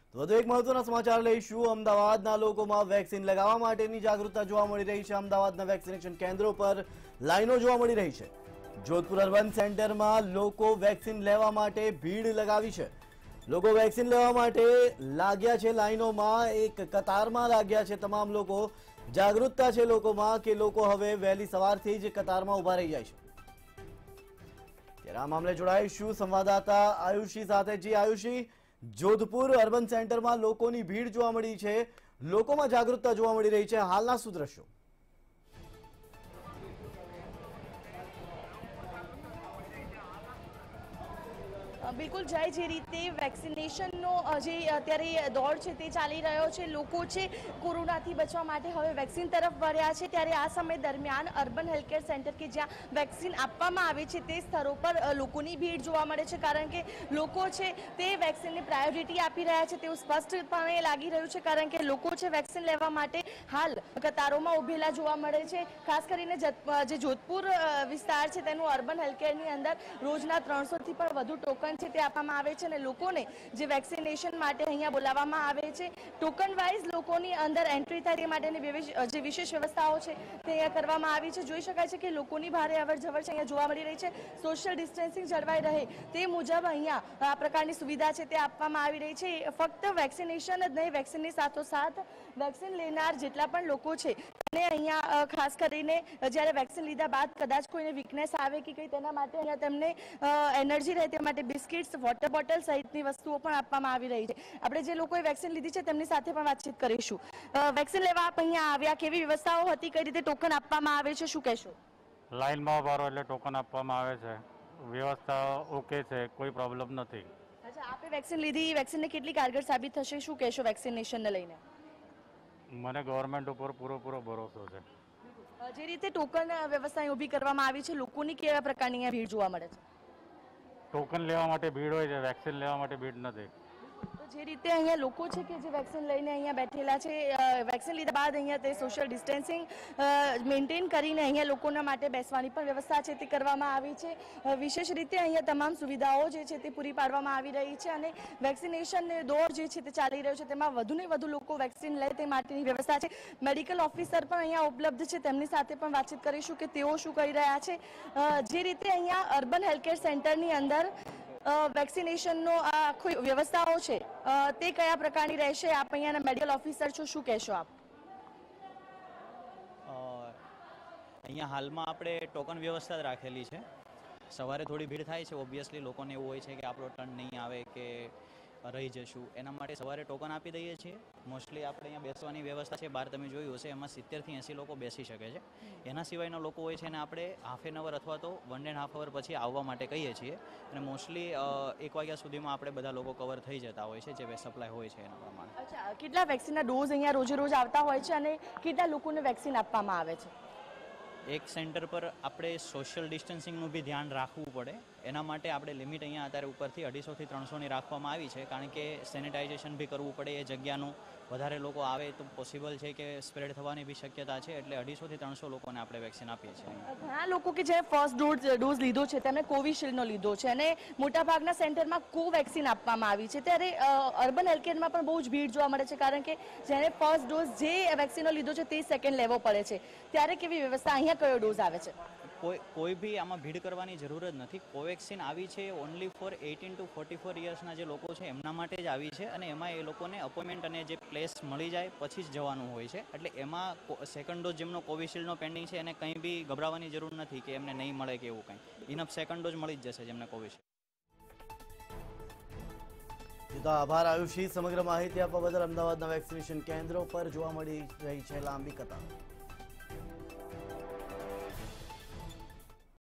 તો વધુ એક મહત્વના સમાચાર લઈશું। અમદાવાદના લોકોમાં વેક્સિન લગાવવા માટેની જાગૃતતા જોવા મળી રહી છે। અમદાવાદના વેક્સિનેશન કેન્દ્રો પર લાઈનો જોવા મળી રહી છે। જોધપુર અર્બન સેન્ટરમાં લોકો વેક્સિન લેવા માટે ભીડ લગાવી છે। લોકો વેક્સિન લેવા માટે લાગ્યા છે લાઈનોમાં, એક કતારમાં લાગ્યા છે તમામ લોકો। જાગૃતતા છે લોકોમાં કે લોકો હવે વહેલી સવારથી જ કતારમાં ઊભા રહી જાય છે। ત્યારે આ મામલે જોડાઈશું સંવાદદાતા આયુષી સાથે। જી આયુષી, જોધપુર અર્બન સેન્ટરમાં લોકોની ભીડ જોવા મળી છે, લોકોમાં જાગૃતતા જોવા મળી રહી છે, હાલના શું દ્રશ્યો? બિલકુલ જય, જે રીતે વેક્સિનેશનનો જે અત્યારે દોર છે તે ચાલી રહ્યો છે, લોકો છે કોરોનાથી બચવા માટે હવે વેક્સિન તરફ વળ્યા છે। ત્યારે આ સમય દરમિયાન અર્બન હેલ્થકેર સેન્ટર કે જ્યાં વેક્સિન આપવામાં આવે છે તે સ્થળો પર લોકોની ભીડ જોવા મળે છે, કારણ કે લોકો છે તે વેક્સિનને પ્રાયોરિટી આપી રહ્યા છે તેવું સ્પષ્ટપણે લાગી રહ્યું છે, કારણ કે લોકો છે વેક્સિન લેવા માટે હાલ કતારોમાં ઉભેલા જોવા મળે છે। ખાસ કરીને જે જોધપુર વિસ્તાર છે તેનું અર્બન હેલ્થકેરની અંદર રોજના 300થી પણ વધુ ટોકન છે તે આપવામાં આવે છે અને લોકોને જે વેક્સિનેશન માટે અહીંયા બોલાવવામાં આવે છે। ટોકન વાઇઝ લોકોની અંદર એન્ટ્રી થાય તે માટેની જે વિશેષ વ્યવસ્થાઓ છે તે અહીંયા કરવામાં આવી છે। જોઈ શકાય છે કે લોકોની ભારે અવરજવર છે અહીંયા જોવા મળી રહી છે। સોશિયલ ડિસ્ટન્સિંગ જળવાઈ રહે તે મુજબ અહીંયા આ પ્રકારની સુવિધા છે તે આપવામાં આવી રહી છે। ફક્ત વેક્સિનેશન જ નહીં, વેક્સિનની સાથોસાથ વેક્સિન લેનાર જેટલા પણ લોકો છે અને અહીંયા ખાસ કરીને જ્યારે વેક્સિન લીધા બાદ કદાચ કોઈને વીકનેસ આવે કે કંઈ તેના માટે અહીંયા તેમને એનર્જી રહે તે માટે બિસ્કિટ્સ, વોટર બોટલ સહિતની વસ્તુઓ પણ આપવામાં આવી રહી છે। આપણે જે લોકોએ વેક્સિન લીધી છે તેમની સાથે પણ વાતચીત કરીશું। વેક્સિન લેવા આપ અહીંયા આવ્યા, કેવી વ્યવસ્થાઓ હતી, કઈ રીતે ટોકન આપવામાં આવે છે, શું કહેશો? લાઈનમાં ઉભા રહો એટલે ટોકન આપવામાં આવે છે, વ્યવસ્થા ઓકે છે, કોઈ પ્રોબ્લેમ નથી। અચ્છા, આપે વેક્સિન લીધી, વેક્સિનને કેટલી કારગર સાબિત થશે, શું કહેશો વેક્સિનેશનને લઈને? મને ગવર્મેન્ટ ઉપર પૂરો ભરોસો છે। જે રીતે ટોકન વ્યવસ્થા ઊભી કરવામાં આવી છે, લોકોની કેવા પ્રકારની અહીંયા ભીડ જોવા મળે છે? ટોકન લેવા માટે ભીડ હોય છે, વેક્સિન લેવા માટે ભીડ નથી। તો જે રીતે અહીંયા લોકો છે કે જે વેક્સિન લઈને અહીંયા બેઠેલા છે, વેક્સિન લીધા બાદ અહીંયા તે સોશિયલ ડિસ્ટન્સિંગ મેન્ટેન કરીને અહીંયા લોકોના માટે બેસવાની પણ વ્યવસ્થા છે તે કરવામાં આવી છે। વિશેષ રીતે અહીંયા તમામ સુવિધાઓ જે છે તે પૂરી પાડવામાં આવી રહી છે અને વેક્સિનેશન દોર જે છે તે ચાલી રહ્યો છે તેમાં વધુને વધુ લોકો વેક્સિન લે તે માટેની વ્યવસ્થા છે। મેડિકલ ઓફિસર પણ અહીંયા ઉપલબ્ધ છે, તેમની સાથે પણ વાતચીત કરીશું કે તેઓ શું કરી રહ્યા છે। જે રીતે અહીંયા અર્બન હેલ્થકેર સેન્ટરની અંદર વેક્સિનેશનનો આ આખી વ્યવસ્થાઓ છે તે કયા પ્રકારની રહેશે? આપ અહીંયાના મેડિકલ ઓફિસર છો, શું કહેશો આપ? અહીંયા હાલમાં આપણે ટોકન વ્યવસ્થા જ રાખેલી છે। સવારે થોડી ભીડ થાય છે, ઓબ્વિયસલી લોકોને એવું હોય છે કે આપણો ટર્ન નહીં આવે કે રહી જશું, એના માટે સવારે ટોકન આપી દઈએ છીએ। મોસ્ટલી આપણે અહીંયા બેસવાની વ્યવસ્થા છે, બહાર તમે જોયું હશે એમાં 70થી 80 લોકો બેસી શકે છે। એના સિવાયના લોકો હોય છે અને આપણે હાફ એન અવર અથવા તો 1.5 અવર પછી આવવા માટે કહીએ છીએ અને મોસ્ટલી 1 વાગ્યા સુધીમાં આપણે બધા લોકો કવર થઈ જતા હોય છે, જે સપ્લાય હોય છે એના પ્રમાણે। અચ્છા, કેટલા વેક્સિનના ડોઝ અહીંયા રોજે રોજ આવતા હોય છે અને કેટલા લોકોને વેક્સિન આપવામાં આવે છે? એક સેન્ટર પર આપણે સોશિયલ ડિસ્ટન્સિંગનું બી ધ્યાન રાખવું પડે, એના માટે આપણે લિમિટ અહીંયા અત્યારે ઉપરથી 250થી 300ની રાખવામાં આવી છે, કારણ કે સેનિટાઇઝેશન બી કરવું પડે એ જગ્યાનું। વધારે લોકો આવે તો પોસિબલ છે કે સ્પ્રેડ થવાની બી શક્યતા છે, એટલે 250થી 300 લોકોને આપણે વેક્સિન આપીએ છીએ। ઘણા લોકો કે જે ફર્સ્ટ ડોઝ લીધો છે તેમણે કોવિશિલ્ડનો લીધો છે અને મોટાભાગના સેન્ટરમાં કોવેક્સિન આપવામાં આવી છે, ત્યારે અર્બન હેલ્થકેરમાં પણ બહુ જ ભીડ જોવા મળે છે, કારણ કે જેને ફર્સ્ટ ડોઝ જે વેક્સિનનો લીધો છે તે સેકન્ડ લેવો પડે છે, ત્યારે કેવી વ્યવસ્થા? અહીંયા કયો ડોઝ આવે છે? કોઈ બી આમાં ભીડ કરવાની જરૂર જ નથી। કોવેક્સિન આવી છે ઓનલી ફોર 18 to 44 યર્સના જે લોકો છે એમના માટે જ આવી છે અને એમાં એ લોકોને અપોઇન્ટમેન્ટ અને જે પ્લેસ મળી જાય પછી જ જવાનું હોય છે, એટલે એમાં સેકન્ડ ડોઝ જેમનો કોવિશિલ્ડનો પેન્ડિંગ છે એને કંઈ બી ગભરાવાની જરૂર નથી કે એમને નહીં મળે કે એવું કંઈ, ઇનફ સેકન્ડ ડોઝ મળી જ જશે જેમને કોવિશિલ્ડ। આભાર આયુષી, સમગ્ર માહિતી આપવા બદલ। અમદાવાદના વેક્સિનેશન કેન્દ્રો પર જોવા મળી રહી છે લાંબી કતાર।